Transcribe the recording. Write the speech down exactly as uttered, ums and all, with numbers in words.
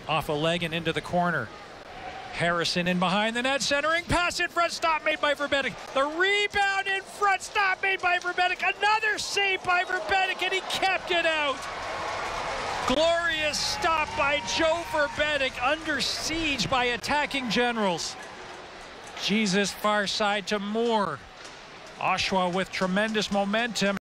Off a leg and into the corner. Harrison in behind the net, centering pass in front, stop made by Vrbetic. The rebound in front, stop made by Vrbetic. Another save by Vrbetic, and he kept it out. Glorious stop by Joe Vrbetic, under siege by attacking Generals. Jesus, far side to Moore. Oshawa with tremendous momentum.